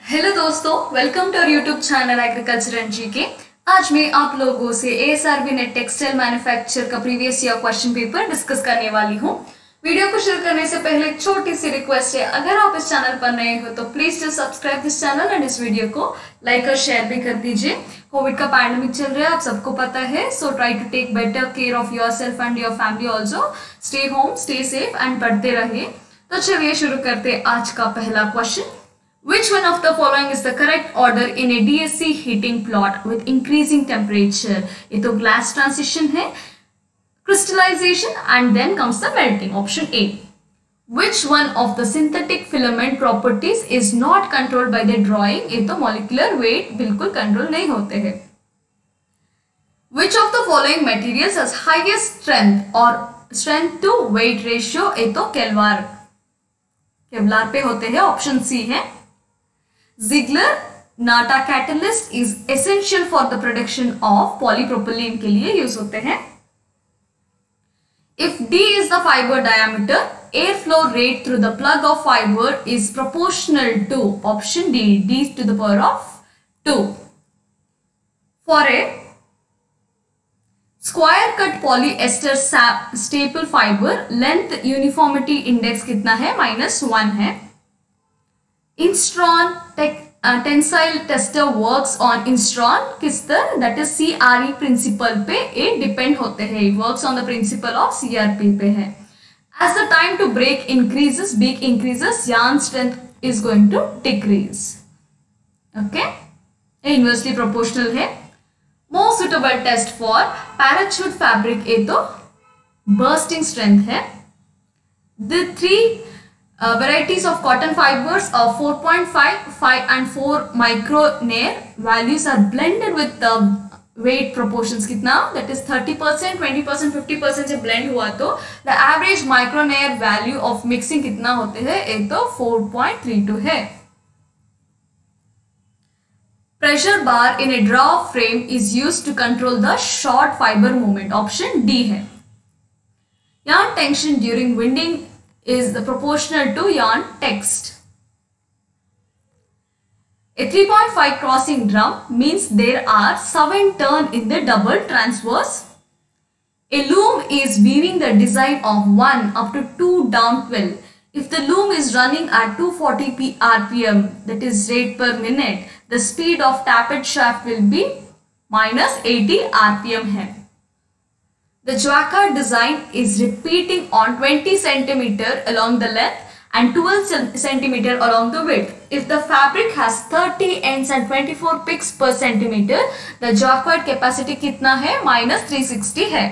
Hello दोस्तों, welcome to our YouTube channel agriculture and GK. आज मैं आप लोगों से एएसआरबी नेट टेक्सटाइल मैन्युफैक्चर का previous year question paper discuss करने वाली हूँ। वीडियो को शुरू करने से पहले एक छोटी सी रिक्वेस्ट है, अगर आप इस चैनल पर नए हो तो please to subscribe this channel and इस वीडियो को लाइक और शेयर भी कर दीजिए। कोविड का पैंडेमिक चल रहा है, आप सबको पता है, so try to take better care of yourself and your family also. Stay home, stay safe and पढ़ते रहिए। तो चलिए शुरू करते आज का पहला question. Which one of the following is the correct order in a DSC heating plot with increasing temperature? ये तो glass transition है, crystallization and then comes the melting. Option A. Which one of the synthetic filament properties is not controlled by the drawing? ये तो molecular weight बिल्कुल control नहीं होते हैं. Which of the following materials has highest strength or strength to weight ratio? ये तो Kevlar पे होते हैं. ऑप्शन सी है. Ziegler-Natta catalyst is essential for the production of polypropylene के लिए यूज होते हैं. If D is the fiber diameter, airflow rate through the plug of fiber is proportional to option D, D to the power of 2. For a square cut polyester staple fiber, length uniformity index कितना है? -1 है. Instron tensile tester works on Instron किस तरह? That is CRE principle पे ये depend होते हैं. It works on the principle of CRP पे है. As the time to break increases, beak increases, yarn strength is going to decrease. Okay? ये inversely proportional है. Most suitable test for parachute fabric ये तो bursting strength है. The three varieties of cotton fibers of 4.5, 5 and 4 micronair values are blended with the weight proportions कितना? That is 30%, 20%, 50% से blend हुआ तो the average micronair value of mixing कितना होते हैं? एक तो 4.32 है. Pressure bar in a draw frame is used to control the short fiber movement. Option D है. Yarn tension during winding is proportional to yarn text. A 3.5 crossing drum means there are 7 turns in the double transverse. A loom is weaving the design of 1 up to 2 down 12. If the loom is running at 240 rpm, that is rate per minute, the speed of tappet shaft will be -80 rpm है. The jacquard design is repeating on 20 cm along the length and 12 cm along the width. If the fabric has 30 ends and 24 picks per centimeter, the jacquard capacity कितना है? -360 है.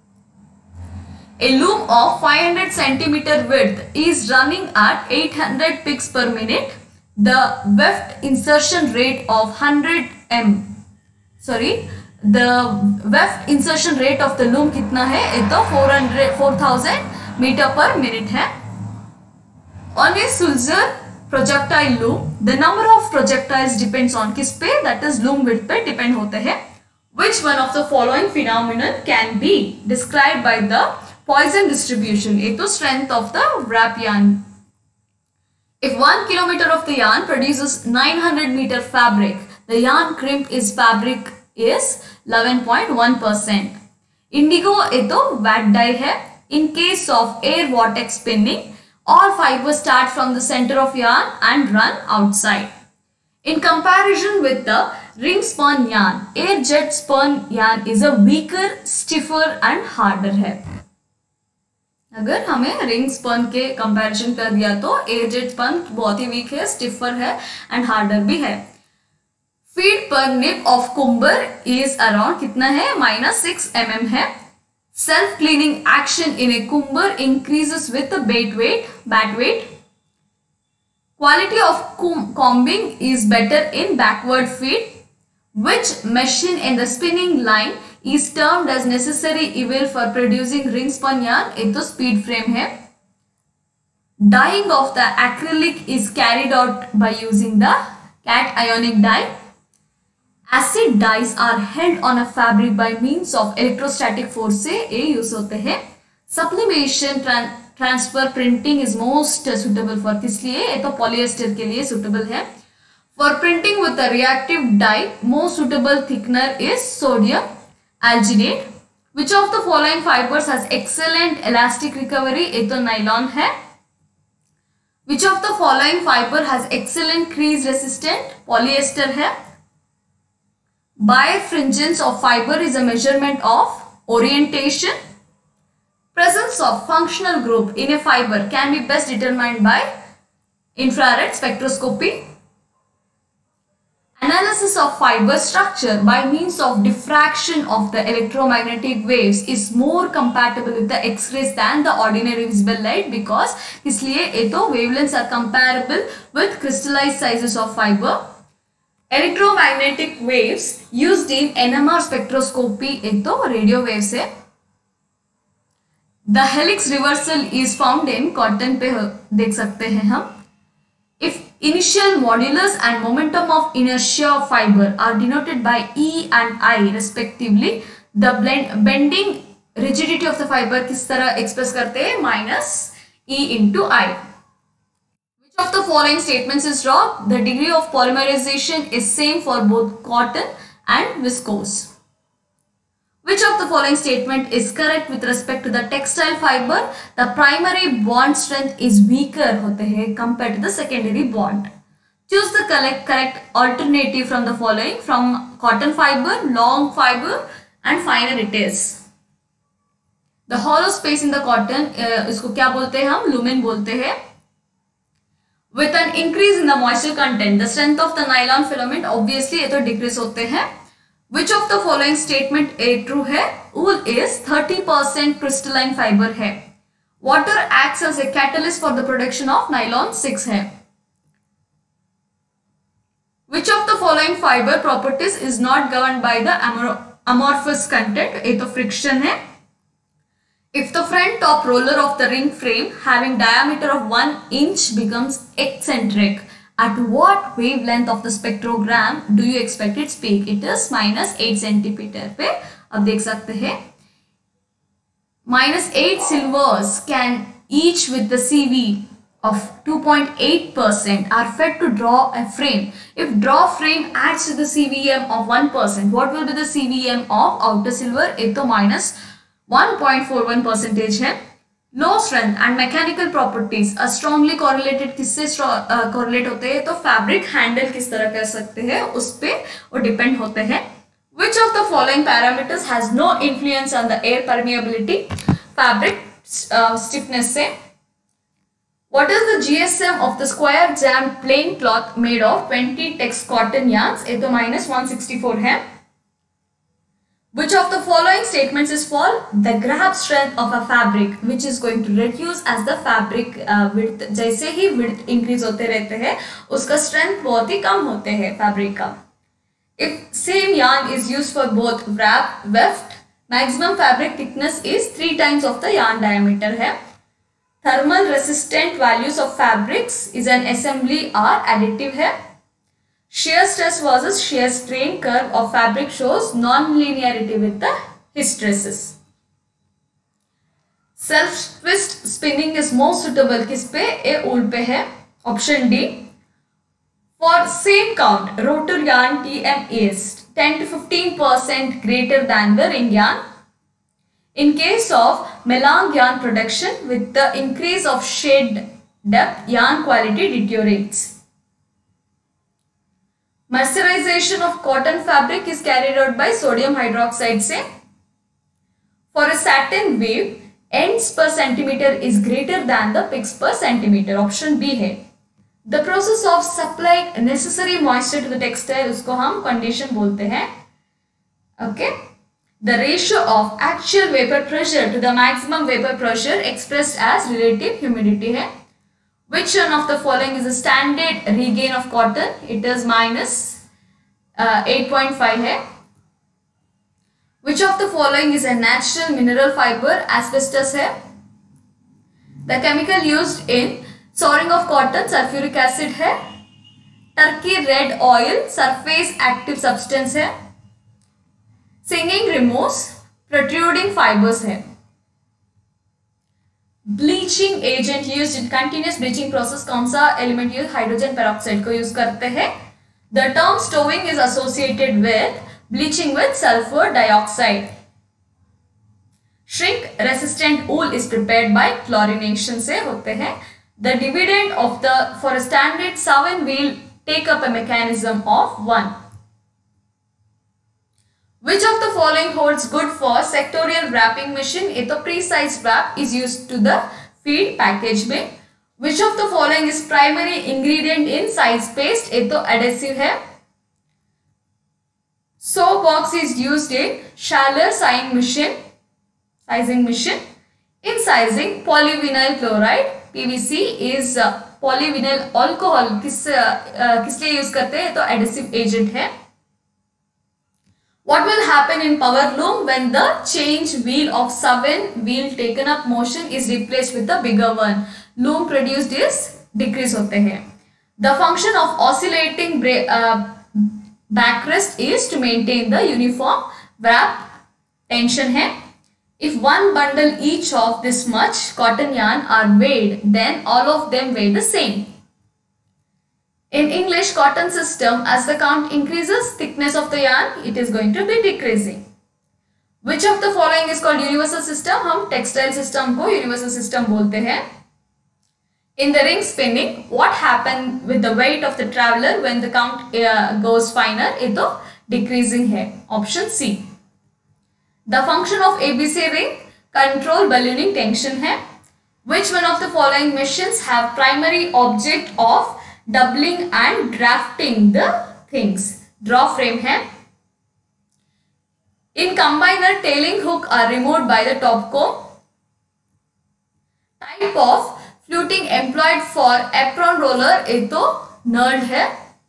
A loom of 500 cm width is running at 800 picks per minute. The weft insertion rate of 100 weft insertion rate of the loom कितना है? ये तो 4000 metre पर minute है. On a Sulzer projectile loom, the number of projectiles depends on किस पे? That is loom width पे depend होते हैं. Which one of the following phenomenon can be described by the Poisson distribution? ये तो strength of the wrap yarn. If 1 kilometer of the yarn produces 900 meter fabric, the yarn crimp is fabric is 11.1%. Indigo ये तो wet dye है. In case of air vortex spinning, all fibers start from the center of yarn and run outside. In comparison with the ring spun yarn, air jet spun yarn is a weaker, stiffer and harder है. अगर हमें ring spun के comparison कर दिया तो air jet spun बहुत ही weak है, स्टिफर है एंड हार्डर भी है. फीड पर nip of comber is around कितना है? -6 mm है. Self cleaning action in a comber increases with batt weight. Quality of combing is better in backward feed. Which machine in the spinning line is termed as necessary evil for producing ring spun yarn? एक तो speed frame है. Dyeing of the acrylic is carried out by using the cationic dye. Acid dyes are held on a fabric by means of electrostatic force से ये use होते हैं. Sublimation transfer printing is most suitable for किस लिए? ये तो polyester के लिए suitable है. For printing with a reactive dye, most suitable thickener is sodium alginate. Which of the following fibers has excellent elastic recovery? ये तो nylon है. Which of the following fiber has excellent crease resistant? Polyester है. Birefringence of fiber is a measurement of orientation. Presence of functional group in a fiber can be best determined by infrared spectroscopy. Analysis of fiber structure by means of diffraction of the electromagnetic waves is more compatible with the X-rays than the ordinary visible light because इसलिए ये तो wavelengths are comparable with crystallized sizes of fiber. Electromagnetic waves used in NMR spectroscopy ये तो radio waves है. The helix reversal is found in cotton पे देख सकते हैं हम. If initial modulus and momentum of inertia of fiber are denoted by E and I respectively, the bending rigidity of the fiber किस तरह express करते हैं? Minus E into I. Which of the following statements is wrong? The degree of polymerization is same for both cotton and viscose. Which of the following statement is correct with respect to the textile fiber? The primary bond strength is weaker होते हैं compared to the secondary bond. Choose the correct alternative from the following: from cotton fiber, long fiber, and finer it is. The hollow space in the cotton इसको क्या बोलते हैं हम? Lumen बोलते हैं. With an increase in the moisture content, the strength of the nylon filament obviously ये तो decrease होते हैं. Which of the following statement A true है? Wool is 30% crystalline fiber है. Water acts as a catalyst for the production of nylon 6 है. Which of the following fiber properties is not governed by the amorphous content? ये तो friction है. If the front top roller of the ring frame having diameter of 1 inch becomes eccentric, at what wavelength of the spectrogram do you expect its peak? It is minus 8 centimeter पे. अब देख सकते हैं minus 8 silvers can each with the CV of 2.8% are fed to draw a frame. If draw frame adds to the CVM of 1%, what will be the CVM of outer silver? ये तो minus 1.41% है. Low strength and mechanical properties are strongly correlated. किससे correlate होते हैं? तो fabric handle किस तरह कर सकते हैं उस पे वो depend होते हैं. Which of the following parameters has no influence on the air permeability? Fabric stiffness से. What is the GSM of the square jam plain cloth made of 20 tex cotton yarns? ये तो minus 164 है. Which of the following statements is false? The grab strength of a fabric which is going to reduce as the fabric width, जैसे ही width increase होते रहते हैं उसका strength बहुत ही कम होते हैं fabric का. If same yarn is used for both weft, maximum fabric thickness is 3 times of the yarn diameter है. Thermal resistant values of fabrics is an assembly are additive है. Shear stress versus shear strain curve of fabric shows non-linearity with the hysteresis. Self twist spinning is most suitable किस पे? A wool पे है. Option D. For same count, rotor yarn TM is 10 to 15% greater than the ring yarn. In case of melange yarn production, with the increase of shade depth, yarn quality deteriorates. Mercerization of cotton fabric is carried out by sodium hydroxide से. For a satin weave, ends per centimeter is greater than the picks per centimeter. Option B है. The process of supplying necessary moisture to the textile उसको हम condition बोलते हैं. Okay. The ratio of actual vapor pressure to the maximum vapor pressure expressed as relative humidity है. Which one of the following is a standard regain of cotton? It is minus 8.5 है. Which of the following is a natural mineral fiber? Asbestos है. The chemical used in souring of cotton sulfuric acid है. Turkey red oil surface active substance है. Singing removes protruding fibers है. Bleaching agent used in continuous bleaching process कौन सा element use? Hydrogen peroxide को use करते हैं. The term stowing is associated with bleaching with sulfur dioxide. Shrink resistant wool is prepared by chlorination से होते हैं. The dividend of the for a standard 7 wheel take up a mechanism of 1. Which of the following holds good for sectorial wrapping machine? ये तो pre-sized wrap is used to the feed package में. Which of the following is primary ingredient in size paste? ये तो adhesive है. Soap box is used in Schaller sizing machine. In sizing, polyvinyl chloride (PVC) is polyvinyl alcohol. किस लिए use करते हैं? तो adhesive agent है. What will happen in power loom when the change wheel of 7 wheel taken up motion is replaced with a bigger one? Loom produced is decrease होते हैं. The function of oscillating backrest is to maintain the uniform wrap tension है. If one bundle each of this much cotton yarn are weighed, then all of them weigh the same. In English cotton system, as the count increases, thickness of the yarn, it is going to be decreasing. Which of the following is called universal system? हम textile system को universal system बोलते हैं. In the ring spinning, what happened with the weight of the traveler when the count goes finer? ये तो decreasing है. Option C. The function of ABC ring, control ballooning tension है. Which one of the following machines have primary object of doubling and drafting the things? Draw frame है. In combiner, tailing hook are removed by the top comb. Type of fluting employed for apron roller ये तो nerd है.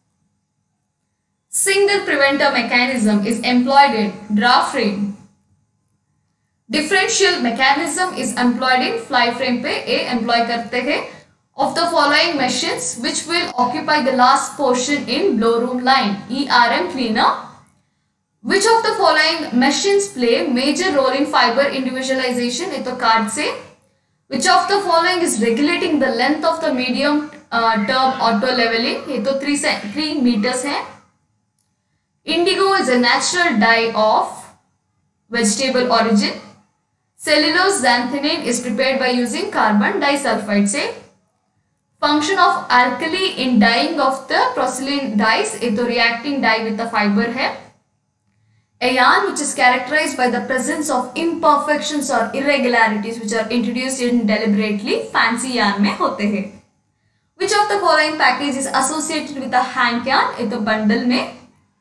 Single preventer mechanism is employed in draft frame. Differential mechanism is employed in fly frame पे ये employ करते हैं. Of the following machines, which will occupy the last portion in blow room line? ERM cleaner. Which of the following machines play major role in fiber individualization? ये तो card से. Which of the following is regulating the length of the medium term auto leveling? ये तो 3 meters है. Indigo is a natural dye of vegetable origin. Cellulose xanthine is prepared by using carbon disulfide से. Function of alkali in dyeing of the porcelain dyes, ये तो reacting dye with the fiber है. A yarn which is characterized by the presence of imperfections or irregularities which are introduced in deliberately, fancy yarn में होते हैं. Which of the following package is associated with a hand yarn? ये तो bundle में.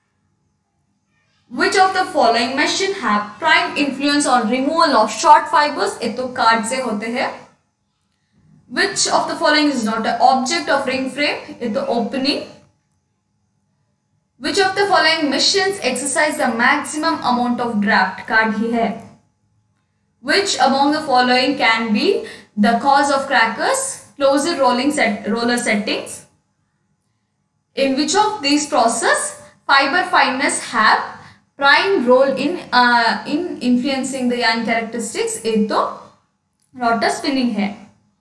Which of the following machine have prime influence on removal of short fibers? ये तो card से होते हैं. Which of the following is not an object of ring frame? ये तो opening. Which of the following machines exercise the maximum amount of draft? Card ही है. Which among the following can be the cause of crackers? Closer roller settings. In which of these process fiber fineness have prime role in influencing the yarn characteristics? ये तो rotor spinning है.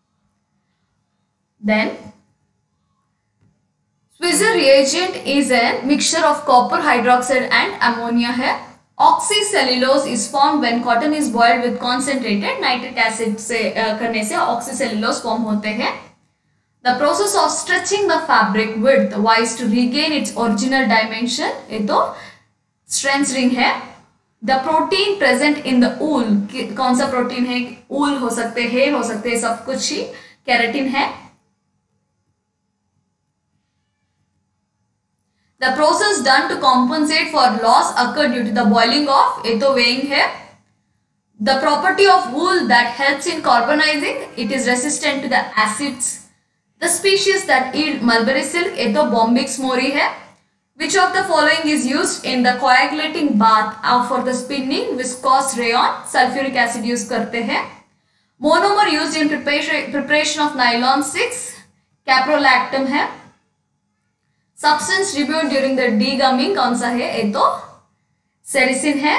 Then Switzer reagent is a mixture of copper hydroxide and ammonia है. Oxycellulose is formed when cotton is boiled with concentrated nitric acid से करने से oxycellulose form होते हैं. The process of stretching the fabric width wise to regain its original dimension ये तो strength ring है. The protein present in the wool, कौन सा प्रोटीन है? wool हो सकते हैं, हो सकते हैं सब कुछ ही. Keratin है. The process done to compensate for loss occurred due to the boiling of, ये तो weighing है. The property of wool that helps in carbonizing, it is resistant to the acids. The species that yield mulberry silk, ये तो Bombyx mori है. Which of the following is used in the coagulating bath for the spinning? Viscose rayon, sulfuric acid use करते हैं. Monomer used in preparation of nylon 6, caprolactam है. Substance removed during the degumming कौन सा है? ये तो sericin है.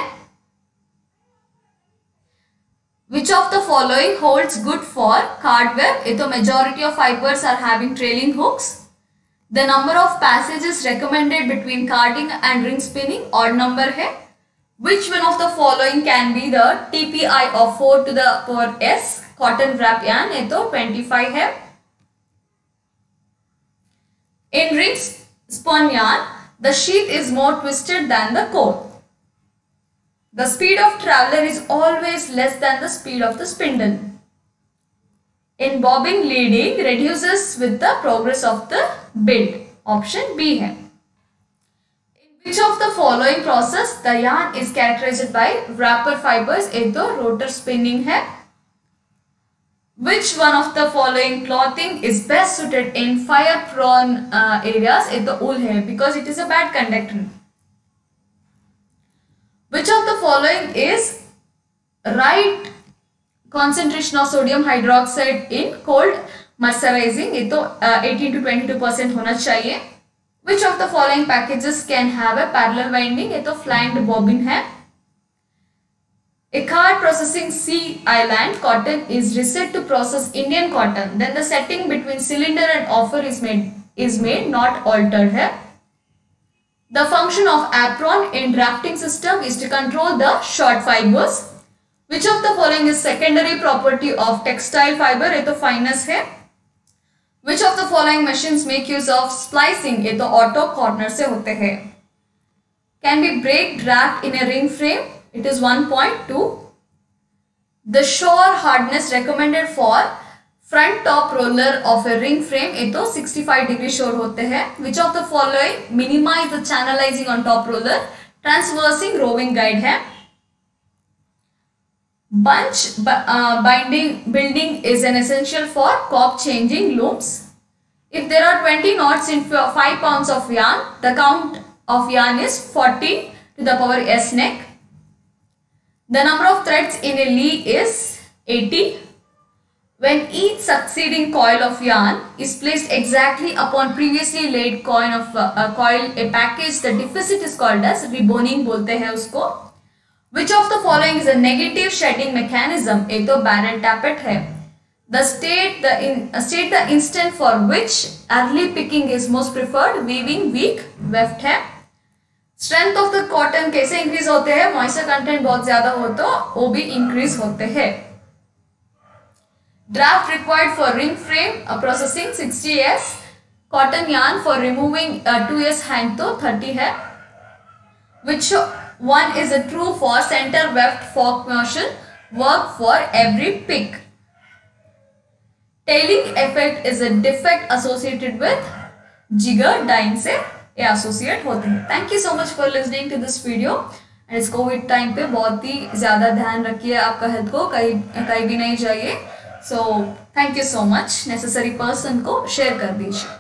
Which of the following holds good for card web? ये तो majority of fibers are having trailing hooks. The number of passages recommended between carding and ring spinning odd number है. Which one of the following can be the TPI of 4 to the power s cotton wrap yarn? ये तो 25 है. In ring spun yarn, the sheath is more twisted than the core. The speed of traveler is always less than the speed of the spindle. In bobbing, leading reduces with the progress of the build. Option B है. In which of the following process the yarn is characterized by wrapper fibers? एक तो rotor spinning है. Which one of the following clothing is best suited in fire prone areas? एक तो wool है because it is a bad conductor. Which of the following is right concentration of sodium hydroxide in cold mercerizing? ये तो 18 to 22% होना चाहिए. Which of the following packages can have a parallel winding? ये तो flanged bobbin है. Ichard processing Sea Island cotton is reset to process Indian cotton. Then the setting between cylinder and offer is made not altered है. The function of apron in drafting system is to control the short fibers. Which of the following is secondary property of textile fiber? ये तो fineness है. Which of the following machines make use of splicing? ये तो auto corner से होते हैं. Can be brake draft in a ring frame? It is 1.2. The shore hardness recommended for front top roller of a ring frame? ये तो 65 degree shore होते हैं. Which of the following minimize the channelizing on top roller? Transversing rowing guide है. Bunch building is an essential for cob changing looms. If there are 20 knots in 5 pounds of yarn, the count of yarn is 14 to the power s neck. The number of threads in a lee is 80. When each succeeding coil of yarn is placed exactly upon previously laid coil of a package, the deficit is called as reboning बोलते हैं उसको. Which of the following is a negative shedding mechanism? एक तो barrel tappet है. State the instant for which early picking is most preferred. Weaving week weft है. Strength of the cotton कैसे increase होते हैं? Moisture content बहुत ज़्यादा हो तो वो भी increase होते हैं. Draft required for ring frame processing 60s. Cotton yarn for removing 2s hand तो 30 है. Which one is a true for center weft fork motion? Work for every pick. Tailing effect is a defect associated with jigger dyeing से associate होते हैं. Thank you so much for listening to this video. And इस Covid time पे बहुत ही ज़्यादा ध्यान रखिए आपका हेल्थ को, कहीं भी नहीं जाइए. So thank you so much. Necessary person को शेयर कर दीजिए.